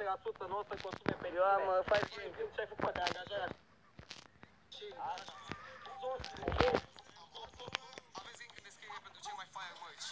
100% nu o să consume pe tine. Eu am 5. Ce ai făcut de angajat? Aveți link în descriere pentru cei mai fire merch.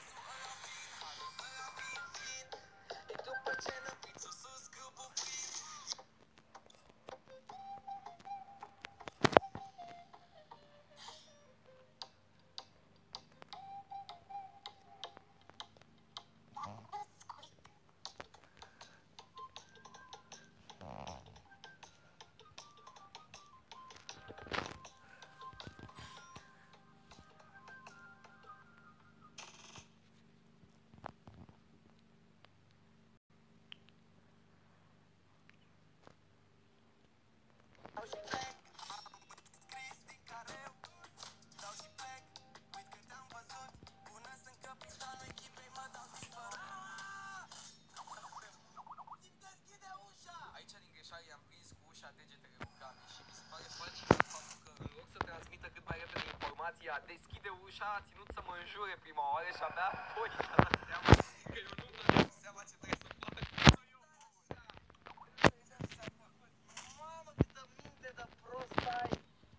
Aici din greșeală i-am prins cu ușa degetele cu Cami și mi se pare fascinant faptul că în loc să transmită cât mai repede informația, deschide ușa, a ținut să mă înjure prima oară și abia apoi a dat seama că eu nu-mi dădeam seama ce trebuie să fac. Mamă, câtă minte de prost ai!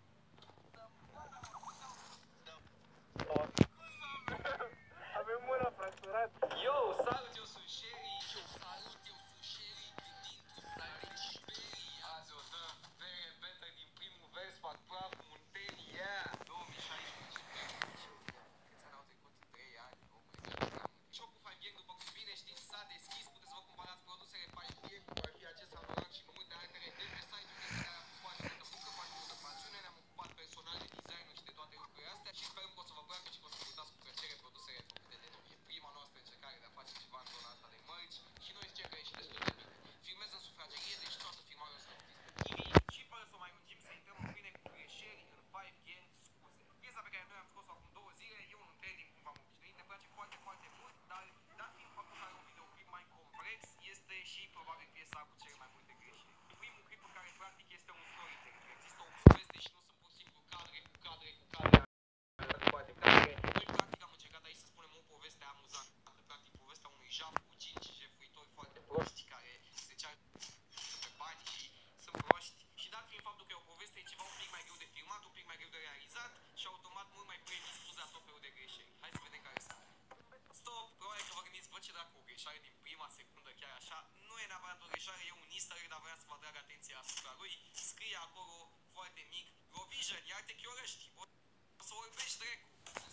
Avem mâna fracturată. Yo, salut, eu sunt Sherry. Yo, salut, eu sunt Sherry. Din Sarin și Berry. Azi o dăm bere betă din primul vers, fac praf, munteni, yeah! 2016. Câți ani au trecut? 3 ani, oh my god. Shop-ul Five Gang, după cum bine știți, s-a deschis. Puteți să vă cumpărați produsele Five Gang, cum ar fi acest anorac și multe altele de pe site-ul de care am pus foarte multă muncă, foarte multă pasiune. Ne-am ocupat personal de design și de toate lucrurile astea și sperăm că o să vă placă și că o să vă uitați cu plăcere produsele făcute de noi. E prima noastră încercare de a face ceva în zona asta de merch și noi zicem că e și destul de bine. Filmez în sufragerie, deci toată filmarea o să o vedeți pe TV și fără să o mai lungim să intrăm în pline cu greșeli în Five Gang scuze. Piesa pe care noi am scos-o acum 2 zile e un training cum v-am obișnuit, ne place foarte, foarte mult, dar dat fiind faptul că are un videoclip mai complex, este și probabil piesa cu cele mai multe greșeli. Primul clip în care practic este un storytelling, există o poveste și nu sunt pur și simplu cadre cu cadre cu cadre. Noi practic am încercat aici să spunem o poveste amuzantă, practic povestea unui jaf cu 5 jefuitori foarte proști care se ceartă pe bani și sunt proști și dat fiind faptul că e o poveste e ceva un pic mai greu de filmat, un pic mai greu de realizat și automat mult mai predispus la tot felul de greșeli. Hai să vedem care sunt. Stop! Probabil că vă gândiți, bă, ce dracu, o greșeală din prima secundă chiar așa? Nu e neapărat o greșeală, e un easter egg, dar vreau să vă atrag atenția asupra lui. Scrie acolo foarte mic, Rovision, iar te chiorăști, o să orbești dracu.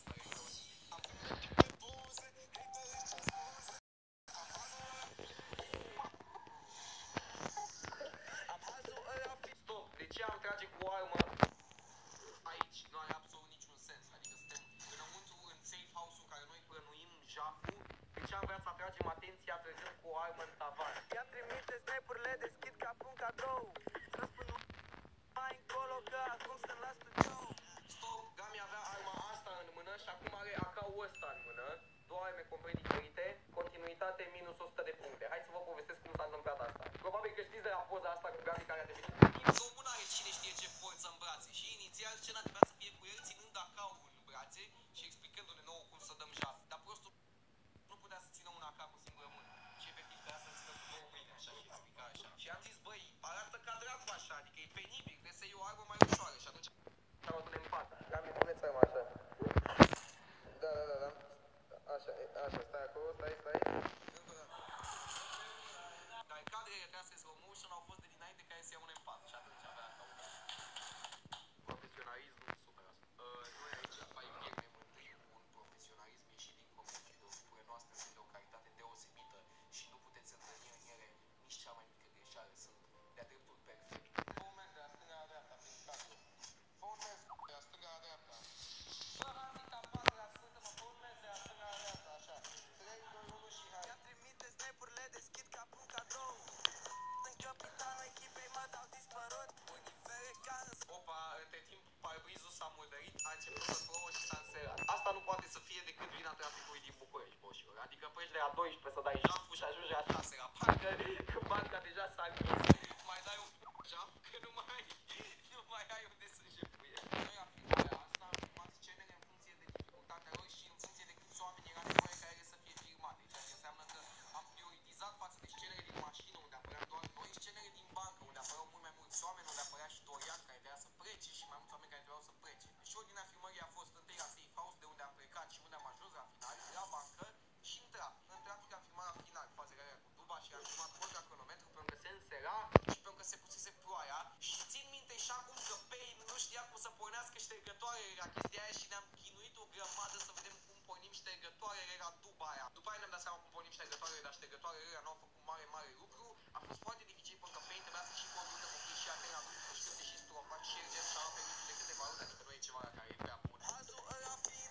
Stop, de ce am trage cu o armă aici? Nu are absolut niciun sens. Adică suntem înăuntru în safe house-ul care noi plănuim jaful. De ce am vrea să atragem atenția trăgând cu o armă în tavan? I-am trimite sniper-urile, deschid ca un cadou. Răspund mai încolo că acum sunt la studio. Stop, Gami avea arma asta în mână și acum are AK-ul ăsta în mână. Două arme complet diferite, continuitate minus 100 de puncte. Hai să vă povestesc cum s-a întâmplat asta. Probabil că știți de la poza asta cu Gami care a devenit în comun, are cine știe ce forță în brațe. Și inițial scena trebuia să fie cu el ținând AK-ul în brațe și explicându-ne nouă cum să dăm jaf. Dar prostul nu putea să țină un AK cu singură mână. Și efectiv trebuia să țină cu două mâini așa și explica așa. Și am zis, băi, arată ca dracu așa, adică e penibil, trebuie să iei o armă mai ușoară. Și atunci am luat în pat. Gami, puneți arma așa. Da. Așa, stai acolo, stai. Dar cadrele trase slow motion au fost de dinainte care se iau în pat și atunci avea ca un profesionalism super asta. Nu e aici, Five Gang ne mândrim cu un profesionalism ieșit din comun și videoclipurile noastre sunt de o calitate deosebită și nu puteți întâlni în ele nici cea mai mică greșeală, sunt de-a dreptul perfect. Fă un mers de la stânga la dreapta prin cadru. Fă un mers de la stânga la dreapta. Bă, Hamita, bate la sfântă, mă, fă un mers de la stânga la dreapta, așa. 3, 2, 1 și hai. I-am trimite sniper-urile, deschid ca un cadou. Sunt capitanul echipei, mă dau dispărut. Univere ca în... Opa, între timp parbrizul s-a murdărit, a început să plouă și s-a înserat. Asta nu poate să fie decât vina traficului din București, boșilor. Adică pleci de la 12 să dai jaful și ajungi la 6 la parcă, când banca deja s-a închis. Mai dai un jaf, că nu mai ai unde să jefuie. Noi la filmarea asta am filmat scenele în funcție de dificultatea lor și în funcție de câți oameni era nevoie ca ele să fie filmate. Ceea ce înseamnă că am prioritizat față de scenele din mașină unde apărea fost foarte dificil pentru că Pain trebuia să și conducă copii și antena lui, și câte și strofa și Serge și au permis de câteva luni, adică nu e ceva la care e prea bun. Hazul ăla fin,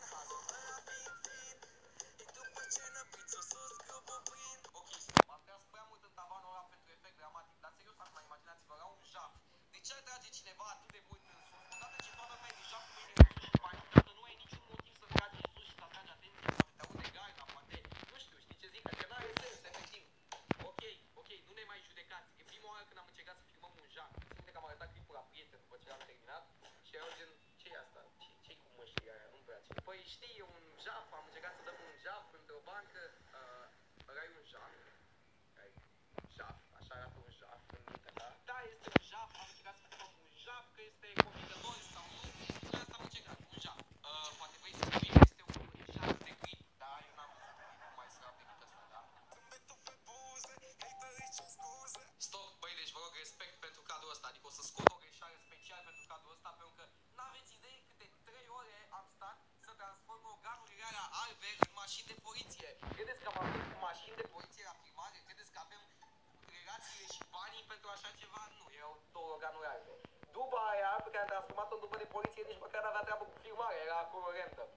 e după ce năbiți-o sus, grupul plin. Ok, m-am tras prea mult în tavanul ăla pentru efect dramatic, dar serios acum imaginați-vă la un jaf. De ce ar trage cineva atât de mult în sus? Odată ce toată lumea e deja cu mâinile în sus și panicată, nu ai niciun motiv să tragi în sus și să atragi atenție, poate te aude garda, poate, nu știu, știi ce zic, adică n-are sens, efectiv. Ok, nu ne mai judecați. E prima oară când am încercat să filmăm un jaf. Țin minte că am arătat clipul la prieten după ce l-am terminat și erau gen, ce-i asta? Ce-i cu măștii aia? Nu-mi place. Păi știi, e un jaf, am încercat să dăm un jaf într-o bancă, ăla e un jaf. Jaf, așa arată un jaf în mintea ta. Da, este un jaf, am încercat să facem un jaf, că este convingător sau nu. Și asta am încercat, un jaf. Poate vrei să spui că este un jaf de clip, dar eu n-am mai slab decât ăsta, da? Zâmbetul pe buze, haterii ce scuze. Stop, băi, deci vă rog respect pentru cadrul ăsta, adică o să scot o greșeală special pentru cadrul ăsta, pentru că n-aveți idei câte 3 ore am stat să transform organurile alea albe în mașini de poliție. Credeți că am avut mașini de poliție la filmare? Credeți că avem relațiile și banii pentru așa ceva? Nu, erau 2 organuri albe. Duba aia pe care am transformat-o în dubă de poliție nici măcar n-avea treabă cu filmarea, era acolo random.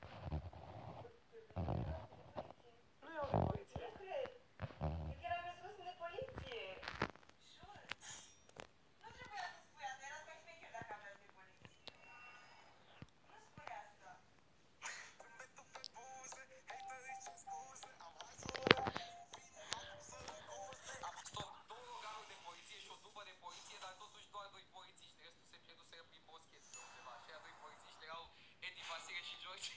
Nu erau de poliție. Eram răspuns de poliție. Jur. Nu trebuia să spui asta, era ca șmecher dacă aveam de poliție. Nu spui asta. Zâmbetul pe buze, haterii ce scuze. Am hazul ăla fin, acum să-l acuze. Stop, 2 organuri de poliție și o dubă de poliție, dar totuși doar 2 polițiști, restul se pierduseră prin boscheți pe undeva. Și aia 2 polițiști erau Edi, Vasile și George.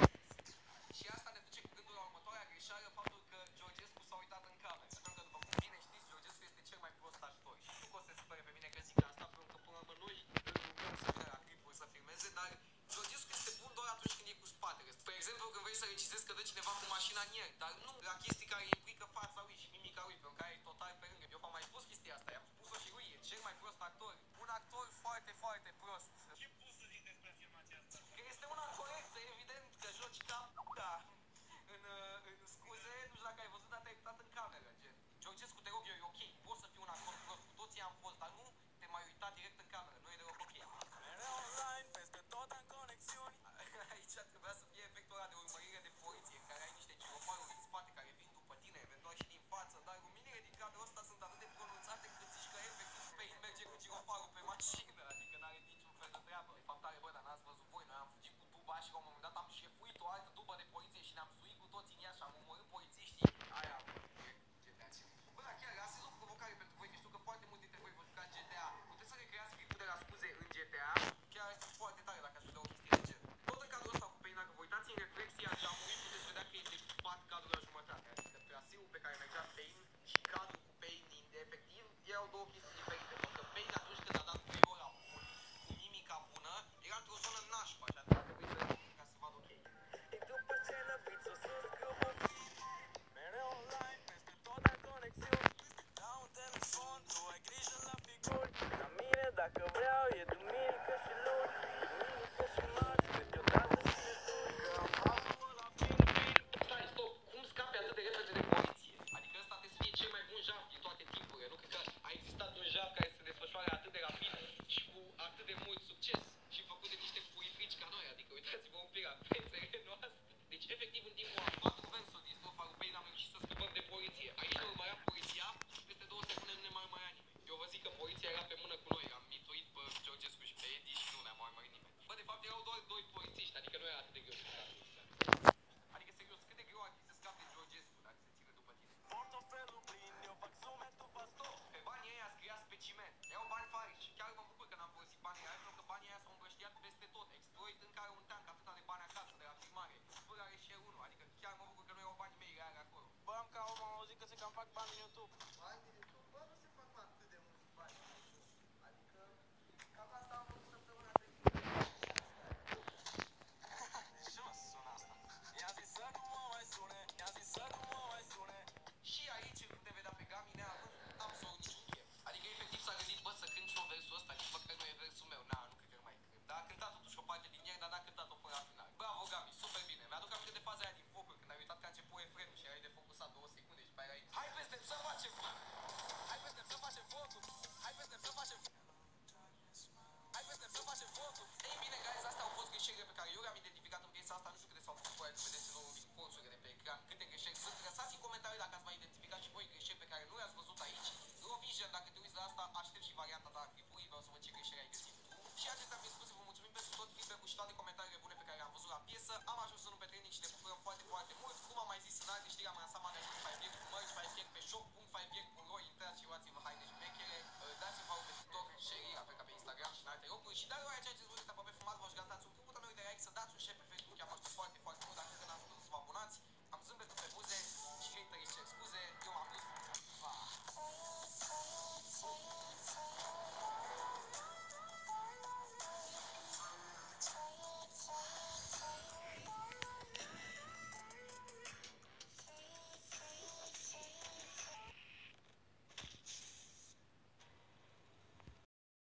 Și asta ne duce cu gândul la următoarea greșeală, faptul că Georgescu s-a uitat în cameră. Pentru că, după cum bine știți, Georgescu este cel mai prost actor. Și nu o să se supere pe mine că zic asta, pentru că până la urmă noi îl rugăm să vină la clipuri să filmeze, dar Georgescu este bun doar atunci când e cu spatele. Spre exemplu, când vrei să regizezi că dă cineva cu mașina în ieri, dar nu la chestii care implică fața lui și mimica lui, pentru care e total pe lângă. Eu v-am mai spus chestia asta, i-am spus-o și lui, e cel mai prost actor. Un actor foarte, foarte prost. Ce poți să zic despre afirmația asta? Că este una corectă, evident că joci ca da. În scuze, nu știu dacă ai văzut, dar te-ai uitat în cameră, gen. Georgescu, te rog eu, e ok, poți să fii un actor prost, cu toții am fost, dar nu te mai uita direct în cameră, nu e deloc ok. Mereu online, peste tot în conexiuni. Aici trebuia să fie efectul ăla de urmărire de poliție, în care ai niște girofaruri în spate care vin după tine, eventual și din față, dar luminile din cadrul ăsta sunt atât de pronunțate că zici că efectiv pe el merge cu girofarul pe mașină, adică n-are niciun fel de treabă. De fapt are, bă, dar n-ați văzut voi, noi am fugit cu duba și la un moment dat am șefuit o altă dubă de poliție și ne-am suit cu toții în ea și am omorât polițiștii. Aia, GTA. Bă, dar chiar, astăzi o provocare pentru voi, că știu că foarte mulți dintre voi vă jucați GTA. Puteți să recreați clipul de la scuze în GTA? Chiar este foarte tare dacă aș vedea o chestie de genul. Tot în cadrul ăsta cu Pain, dacă vă uitați în reflexia de a murit, puteți vedea că e decupat cadrul la jumătate. Adică traseul pe care mergea Pain și cadrul cu Pain, efectiv, erau două chestii diferite. Pentru că Pain, atunci când a dat playul ăla bun, cu mimica bună, era într-o zonă nașpa și atunci a trebuit să ca să vadă ok. E după ce năbiți-o sus, grupul plin. Mereu online, peste tot în conexiuni. La un telefon, tu ai grijă la figuri. La mine, dacă vreau, e duminică și luni. Duminică și marți, câteodată și destul. Că am hazul ăla fin. Stai, stop, cum scapi atât de repede de poliție? Adică ăsta trebuie să fie cel mai bun jaf din toate timpurile. Nu cred că a existat un jaf care se desfășoare atât de rapid și cu atât de mult succes și făcut de niște puifrici ca noi. Adică uitați-vă un pic la fețele noastre. Deci, efectiv, în timpul a 4 versuri din strofa lui Pain am reușit să scăpăm de poliție. Aici ne urmărea poliția și peste 2 secunde nu ne mai urmărea nimeni. Eu vă zic că poliția era pe mână cu noi. Am mituit pe Georgescu și pe Edi și nu ne-a mai urmărit nimeni. Bă, de fapt, erau doar 2 polițiști, adică nu era atât de greu să scape. Adică, serios, cât de greu ar fi să scape de Georgescu dacă se ține după tine? Portofelul plin, eu fac sume, tu faci tot. Pe banii ăia scriați pe ciment. Erau bani fari și chiar mă bucur că n-am folosit banii aia, pentru că banii aia s-au împrăștiat peste tot. Exploit încă are un tank atâta de bani acasă de la filmare. Spur are și el unul, adică chiar mă bucur că nu erau banii mei reale acolo. Bă, am ca om, am auzit că se cam fac bani în YouTube. Bani din YouTube, bă, nu se fac atât de mulți bani din YouTube. Adică, cam asta am făcut săptămâna trecută. Ce mă sună asta? I-a zis să nu mă mai sune, i-a zis să nu mă mai sune. Și aici îl putem vedea pe Gami neavând absolut nimic. Adică efectiv s-a gândit, bă, să cânt și eu versul ăsta, nici măcar nu e versul meu. Na, nu cred că mai cânt. Dar a cântat totuși o parte din el, dar n-a cântat-o până la final. Bravo, Gami, super bine. Mi-aduc aminte de faza aia din focuri, când ai uitat că a început refrenul și erai defocusat 2 secunde și pe aia erai hai peste, să toate comentariile bune pe care le-am văzut la piesă. Am